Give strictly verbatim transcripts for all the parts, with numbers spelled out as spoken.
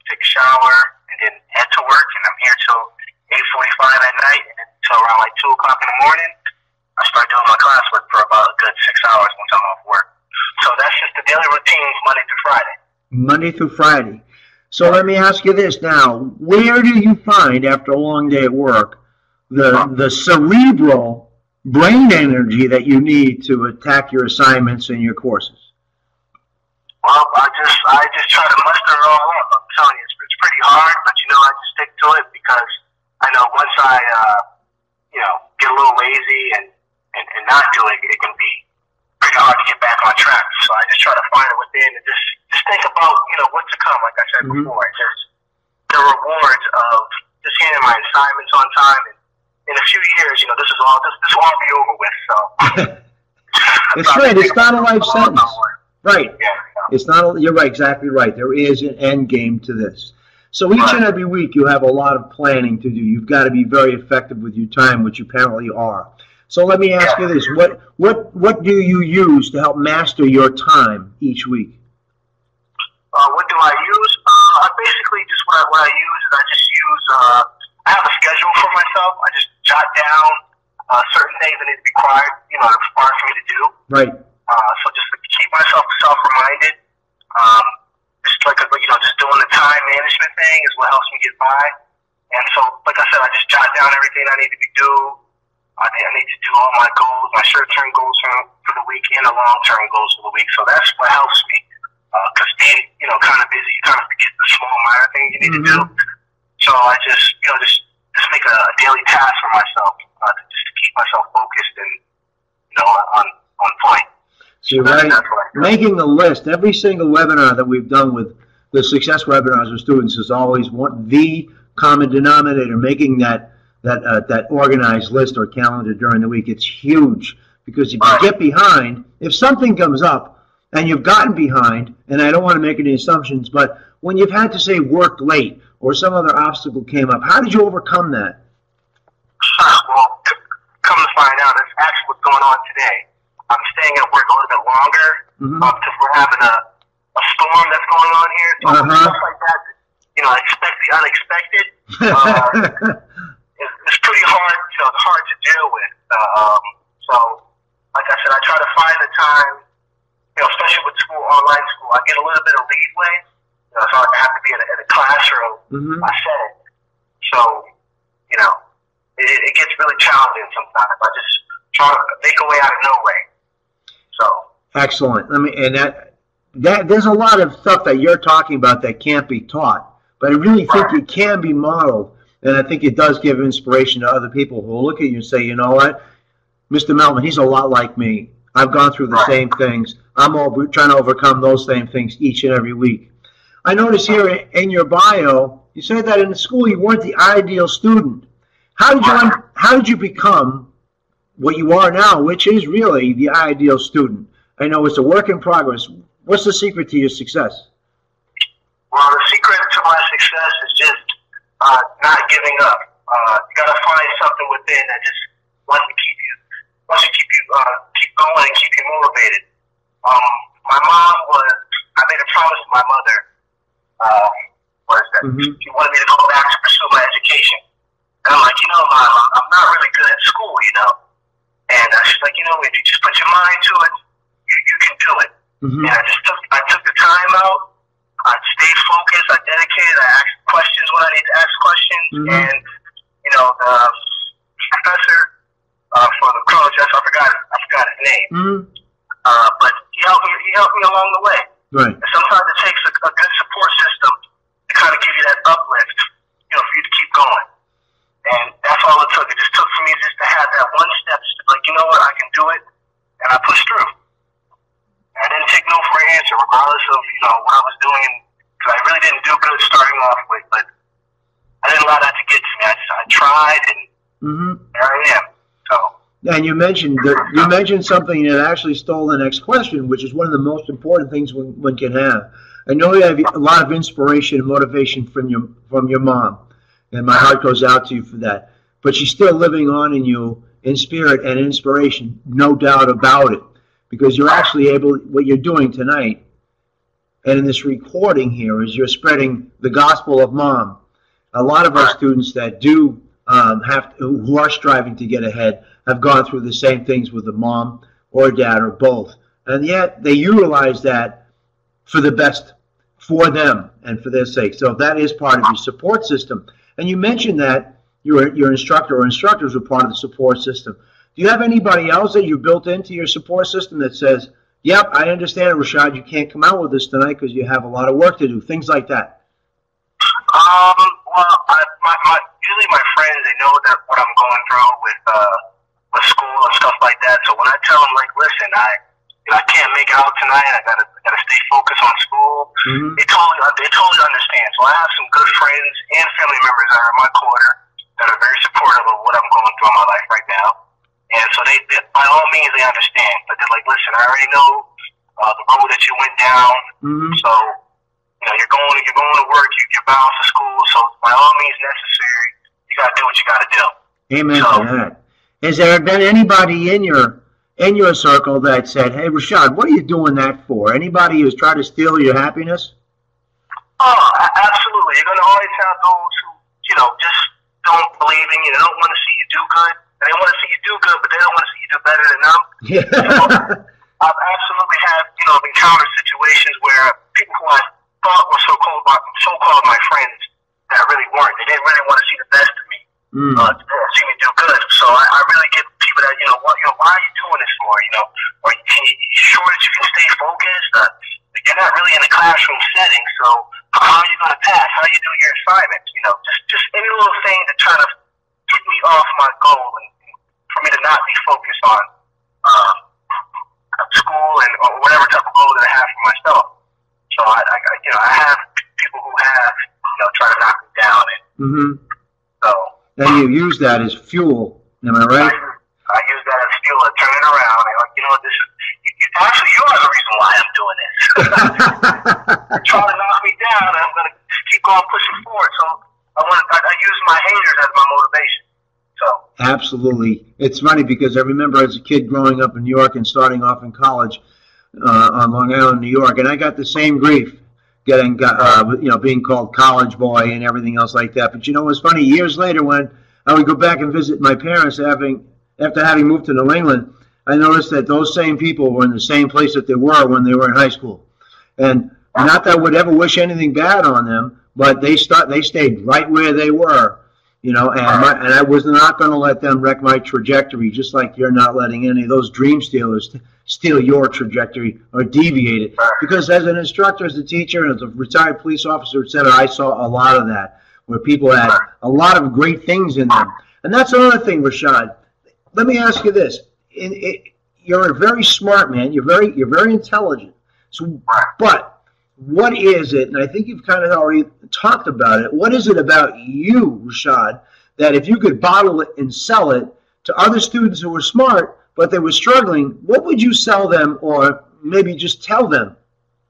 take a shower, and then head to work. And I'm here till eight forty-five at night, and then until around like two o'clock in the morning, I start doing my classwork for about a good six hours once I'm off work. So that's just the daily routine, Monday through Friday. Monday through Friday. So let me ask you this now. Where do you find, after a long day at work, the, the cerebral brain energy that you need to attack your assignments and your courses? Well, I just I just try to muster it all up. I'm telling you, it's, it's pretty hard, but, you know, I just stick to it because I know once I, uh, you know, get a little lazy and, and, and not do it, it can be pretty hard to get back on track. So I just try to find it within and just, just think about, you know, what's to come, like I said mm-hmm. before. Just the rewards of just hitting my assignments on time. And in a few years, you know, this is all, this, this will all be over with. So it's right. It's not a life sentence. Right. Yeah, yeah. It's not, a, you're right, exactly right. There is an end game to this. So each right. and every week you have a lot of planning to do. You've got to be very effective with your time, which you apparently are. So let me ask you this. What what what do you use to help master your time each week? Uh, what do I use? Uh, I basically just what I, what I use is I just use, uh, I have a schedule for myself. I just jot down uh, certain things that need to be required, you know, required for me to do. Right. Uh, so just to keep myself self-reminded, um, just like, you know, just doing the time management thing is what helps me get by. And so, like I said, I just jot down everything I need to be do. I think I need to do all my goals, my short-term goals for, for the week and the long-term goals for the week. So that's what helps me. Because uh, being, you know, kind of busy, you kind of forget the small, minor things you need mm-hmm. to do. So I just, you know, just, just make a, a daily task for myself, uh, to, just to keep myself focused and, you know, on, on point. So right, making a list. Every single webinar that we've done with the success webinars with students is always one the common denominator. Making that that uh, that organized list or calendar during the week. It's huge because if you get behind, if something comes up and you've gotten behind, and I don't want to make any assumptions, but when you've had to say work late or some other obstacle came up, how did you overcome that? Well, come to find out, that's actually what's going on today. I'm staying at work a little bit longer mm-hmm. uh, because we're having a, a storm that's going on here. So uh-huh. stuff like that, you know, expect the unexpected. Uh, it's, it's pretty hard, you know, it's hard to deal with. Um, so, like I said, I try to find the time, you know, especially with school, online school, I get a little bit of leeway. You know, so I have to be in a, in a classroom. Mm-hmm. I said it. So, you know, it, it gets really challenging sometimes. I just try to make a way out of no way. So excellent. I mean, and that that there's a lot of stuff that you're talking about that can't be taught, but I really think it can be modeled, and I think it does give inspiration to other people who will look at you and say, you know what, Mister Melvin, he's a lot like me. I've gone through the same things. I'm over, trying to overcome those same things each and every week. I notice here in your bio, you said that in school you weren't the ideal student. How did you how did you become what you are now, which is really the ideal student? I know it's a work in progress. What's the secret to your success? Well, the secret to my success is just uh, not giving up. Uh, you got to find something within that just wants to keep you, wants to keep you, uh, keep going and keep you motivated. Um, my mom was, I made a promise to my mother, uh, what is that? Mm-hmm. She wanted me to go back to pursue my education. And I'm like, you know, Mom, I'm, I'm not really good at school, you know. And uh, she's like, you know, if you just put your mind to it, you, you can do it. Mm-hmm. And I just took, I took the time out. I stayed focused. I dedicated. I asked questions when I need to ask questions. Mm-hmm. And, you know, the professor uh, for the college, I forgot, I forgot his name. Mm-hmm. Uh, but he helped me. He helped me along the way. Right. And sometimes it takes a, a good support system to kind of give you that uplift, you know, for you to keep going. And that's all it took. It just took for me just to have that one step, just to be like, you know what, I can do it, and I pushed through. I didn't take no for an answer, regardless of, you know, what I was doing, because I really didn't do good starting off with, but I didn't allow that to get to me. I, just, I tried, and mm-hmm. there I am. So. And you mentioned that you mentioned something that actually stole the next question, which is one of the most important things one, one can have. I know you have a lot of inspiration and motivation from your from your mom, and my heart goes out to you for that. But she's still living on in you in spirit and inspiration, no doubt about it, because you're actually able, what you're doing tonight, and in this recording here is you're spreading the gospel of mom. A lot of our students that do um, have to, who are striving to get ahead have gone through the same things with a mom or dad or both, and yet they utilize that for the best for them and for their sake. So that is part of your support system. And you mentioned that your your instructor or instructors were part of the support system. Do you have anybody else that you built into your support system that says, yep, I understand, Rashad, you can't come out with us tonight because you have a lot of work to do, things like that? Um, well, I, my, my, usually my friends, they know that what I'm going through with, uh, with school and stuff like that. So when I tell them, like, listen, I, you know, I can't make it out tonight, I gotta, I gotta stay focused on school, mm-hmm. they totally, they totally understand. So I have some good friends and family members that are in my corner that are very supportive of what I'm going through in my life right now. And so they, they by all means, they understand. But they're like, listen, I already know uh, the road that you went down. Mm-hmm. So, you know, you're going, you're going to work, you, you're bound for school. So by all means necessary, you got to do what you got to do. Amen so, to that. Has there been anybody in your in your circle that said, hey, Rashad, what are you doing that for? Anybody who's tried to steal your happiness? Oh, absolutely. You're going to always have those who, you know, just don't believe in you. They don't want to see you do good. And they want to see you do good, but they don't want to see you do better than them. Yeah. So, I've absolutely had, you know, encountered situations where people who I thought were so-called my, so-called my friends that really weren't. They didn't really want to see the best of me, mm. uh, to see me do good. So I, I really get people that, you know, what, you know, why are you doing this for? You know, are you, you sure that you can stay focused? Uh, you're not really in a classroom setting, so how are you going to pass? How are you doing your assignments? You know, just just any little thing to try to get me off my goal and for me to not be focused on uh, school and or whatever type of goal that I have for myself. So I, I you know, I have people who have, you know, try to knock me down, and mm-hmm. so. And you use that as fuel, am I right? I, I use that as fuel to turn it around. And like, you know what, this is you, you, actually you are the reason why I'm doing this. You're trying to knock me down, and I'm going to keep on pushing forward. So I want I, I use my haters as my motivation. So absolutely, it's funny because I remember as a kid growing up in New York and starting off in college uh, on Long Island, New York, and I got the same grief, getting uh, you know being called college boy and everything else like that. But you know what's funny? Years later, when I would go back and visit my parents, having after having moved to New England, I noticed that those same people were in the same place that they were when they were in high school, and not that I would ever wish anything bad on them, but they start they stayed right where they were. You know, and, my, and I was not going to let them wreck my trajectory, just like you're not letting any of those dream stealers steal your trajectory or deviate it. Because as an instructor, as a teacher, and as a retired police officer, et cetera, I saw a lot of that, where people had a lot of great things in them. And that's another thing, Rashad. Let me ask you this. In, it, you're a very smart man. You're very, you're very intelligent. So, but what is it, and I think you've kind of already talked about it, what is it about you, Rashad, that if you could bottle it and sell it to other students who were smart, but they were struggling, what would you sell them or maybe just tell them?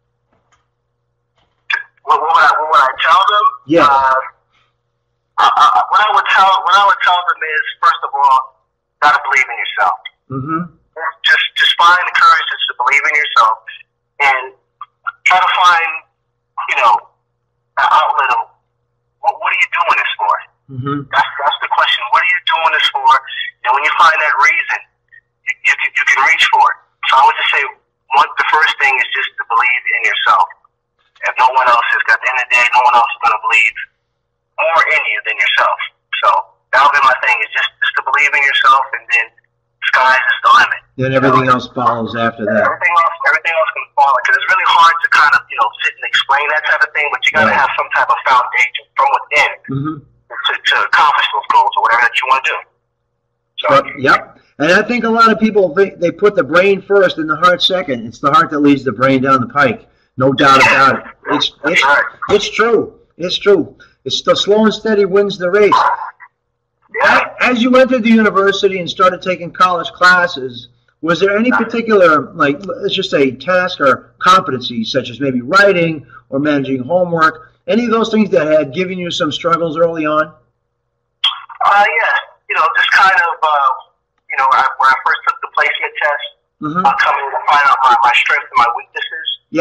What, what, would, I, what would I tell them? Yeah. Uh, I, I, what, I would tell, what I would tell them is, first of all, you got to believe in yourself. Mm-hmm. Just, just find the courage just to believe in yourself and try to find, you know, an outlet of what, what are you doing this for? Mm-hmm. That's that's the question. What are you doing this for? And when you find that reason, you, you, can, you can reach for it. So I would just say, one, the first thing is just to believe in yourself. If no one else is, at the end of the day, no one else is going to believe more in you than yourself. So that would be my thing, is just, just to believe in yourself, and then sky's is the limit. Then everything you know, else follows after that. Everything else, everything else can follow, because it's really hard to kind of, you know, sit and explain that type of thing, but you got to yeah. have some type of foundation from within mm-hmm. to, to accomplish those goals or whatever that you want to do. So, well, yep. And I think a lot of people think they put the brain first and the heart second. It's the heart that leads the brain down the pike. No doubt yeah, about it. It's it's, right. it's true. It's true. It's the slow and steady wins the race. Yeah. As you entered the university and started taking college classes, was there any particular, like, let's just say, task or competency, such as maybe writing or managing homework, any of those things that had given you some struggles early on? Uh, yeah. You know, just kind of, uh, you know, when I, when I first took the placement test, mm-hmm. uh, coming to find out my, my strengths and my weaknesses. Yep.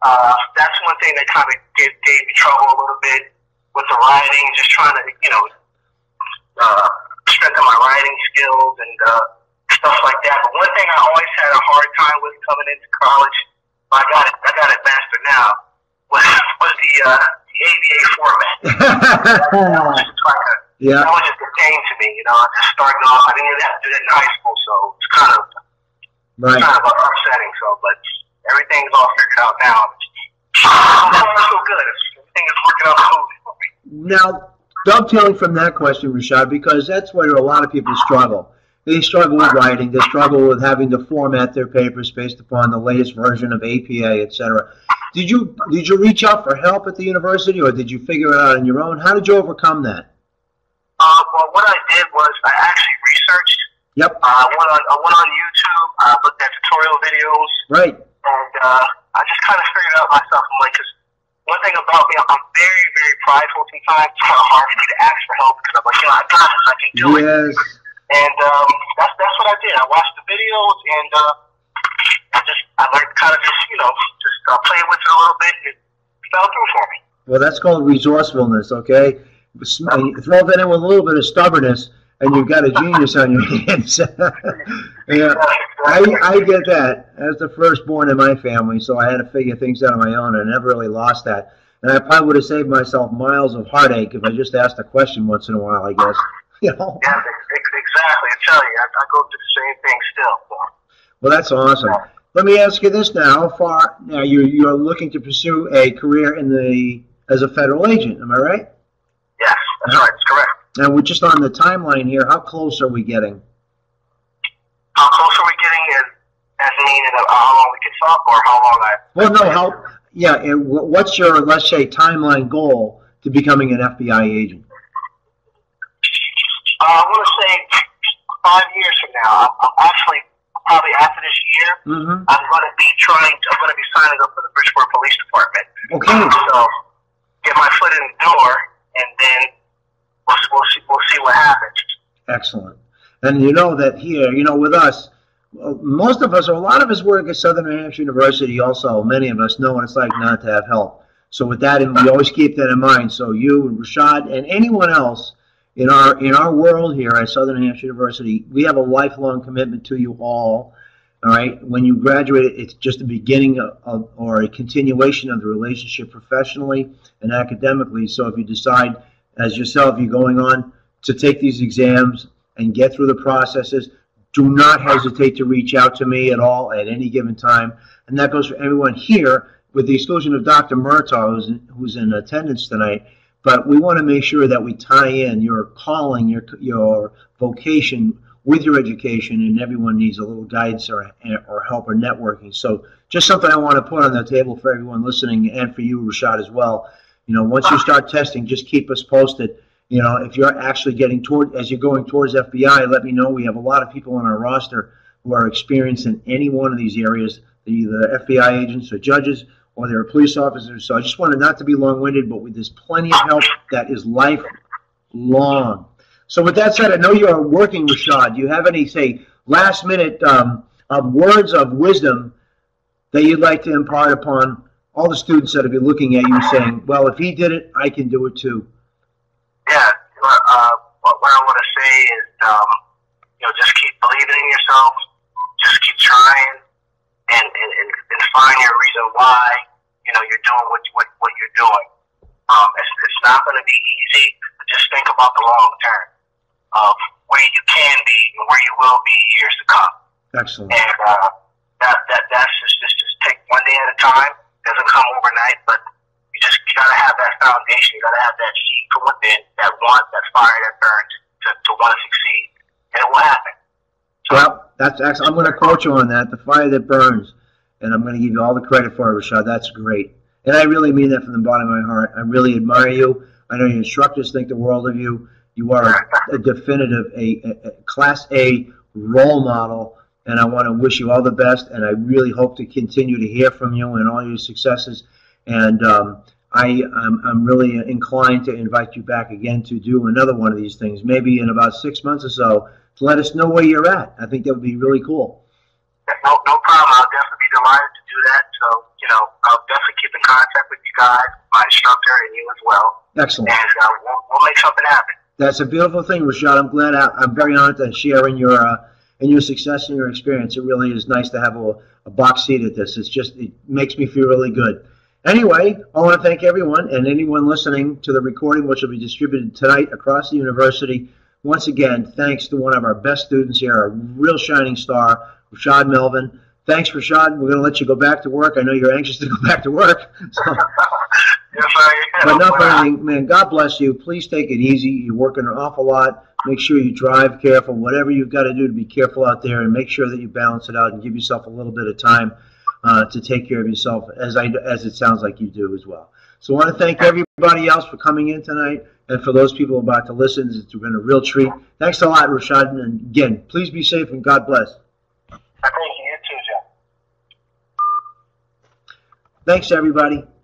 uh, that's one thing that kind of gave, gave me trouble a little bit with the writing, just trying to, you know, uh, strengthen my writing skills and uh, stuff like that. But one thing I always had a hard time with coming into college, I got it, I got it mastered now, was, was the, uh, the A B A format. that, was just like a, yeah. that was just a pain to me, you know. I just starting off, I didn't really have to do that in high school, so it's kind of, right. kind of upsetting. So, but everything's all figured out now. So far, so good. Everything is working out smoothly for me. Now, dovetailing from that question, Rashad, because that's where a lot of people struggle. They struggle with writing. They struggle with having to format their papers based upon the latest version of A P A, et cetera. Did you did you reach out for help at the university, or did you figure it out on your own? How did you overcome that? Uh, well, what I did was I actually researched. Yep. Uh, I went on I went on YouTube. I looked at tutorial videos. Right. And uh, I just kind of figured out myself. I'm like, because one thing about me, I'm very, very prideful sometimes. It's kind of hard for me to ask for help because I'm like, you know, I got this. I can do yes. it. And um, that's that's what I did. I watched the videos and uh, I just I learned kind of just you know just uh, play with it a little bit and it fell through for me. Well, that's called resourcefulness, okay? Throw that in with a little bit of stubbornness, and you've got a genius on your hands. Yeah, I, I get that. As the firstborn in my family, so I had to figure things out on my own. I never really lost that. And I probably would have saved myself miles of heartache if I just asked a question once in a while, I guess. You know? Yeah, exactly. I tell you, I, I go through the same thing still. So. Well, that's awesome. Let me ask you this now. How far, now you, you're looking to pursue a career in the as a federal agent, am I right? Yes, that's right. That's correct. Now, we're just on the timeline here. How close are we getting? How close are we getting as, as meaning of how long we can talk or how long I... Well, no, how... Yeah, and what's your, let's say, timeline goal to becoming an F B I agent? Uh, I want to say five years from now. I'm, I'm actually, probably after this year, mm-hmm. I'm going to be trying, to, I'm going to be signing up for the Bridgeport Police Department. Okay. So, get my foot in the door, and then we'll, we'll, see, we'll see what happens. Excellent. And you know that here, you know, with us, most of us, or a lot of us work at Southern New Hampshire University also. Many of us know what it's like not to have help. So with that, we always keep that in mind. So you and Rashad and anyone else in our in our world here at Southern New Hampshire University, we have a lifelong commitment to you all. All right. When you graduate, it's just the beginning of, of or a continuation of the relationship professionally and academically. So if you decide, as yourself, you're going on to take these exams and get through the processes, do not hesitate to reach out to me at all at any given time. And that goes for everyone here, with the exclusion of Doctor Murtaugh, who's in, who's in attendance tonight. But we want to make sure that we tie in your calling, your your vocation with your education, and everyone needs a little guidance or, or help or networking. So just something I want to put on the table for everyone listening, and for you, Rashad, as well. You know, once you start testing, just keep us posted. You know, if you're actually getting toward, as you're going towards F B I, let me know. We have a lot of people on our roster who are experienced in any one of these areas. They're either F B I agents or judges, or they're police officers. So I just wanted not to be long-winded, but with there's plenty of help that is lifelong. So with that said, I know you are working, Rashad. Do you have any, say, last-minute um, of words of wisdom that you'd like to impart upon all the students that will be looking at you saying, well, if he did it, I can do it too? Yeah, uh, what I want to say is, um, you know, just keep believing in yourself, just keep trying, and, and, and, and find your reason why, you know, you're doing what, what, what you're doing. Um, it's, it's not going to be easy, but just think about the long term of where you can be and where you will be years to come. Excellent. And uh, that, that, that's just, just, just take one day at a time. It doesn't come overnight, but you just you got to have that foundation. You got to have that seed from within, that want, that fire that burns to, to want to succeed, and it will happen. So, well, that's excellent. I'm going to quote you on that, the fire that burns, and I'm going to give you all the credit for it, Rashad. That's great. And I really mean that from the bottom of my heart. I really admire you. I know your instructors think the world of you. You are a, a definitive, a, a, a Class A role model, and I want to wish you all the best, and I really hope to continue to hear from you and all your successes. And um, I, I'm, I'm really inclined to invite you back again to do another one of these things, maybe in about six months or so, to let us know where you're at. I think that would be really cool. No, no problem. I'll definitely be delighted to do that. So, you know, I'll definitely contact with you guys, my instructor, and you as well. Excellent. And uh, we'll, we'll make something happen. That's a beautiful thing, Rashad. I'm glad. I, I'm very honored to share in your uh, in your success and your experience. It really is nice to have a, a box seat at this. It's just it makes me feel really good. Anyway, I want to thank everyone and anyone listening to the recording, which will be distributed tonight across the university. Once again, thanks to one of our best students here, a real shining star, Rashad Melvin. Thanks, Rashad. We're going to let you go back to work. I know you're anxious to go back to work. So. Yes, I am. But enough of anything, man. God bless you. Please take it easy. You're working an awful lot. Make sure you drive careful. Whatever you've got to do to be careful out there, and make sure that you balance it out and give yourself a little bit of time uh, to take care of yourself, as I as it sounds like you do as well. So I want to thank everybody else for coming in tonight, and for those people about to listen. It's been a real treat. Thanks a lot, Rashad. And again, please be safe and God bless. Thank you. You too, Jeff. Thanks, everybody.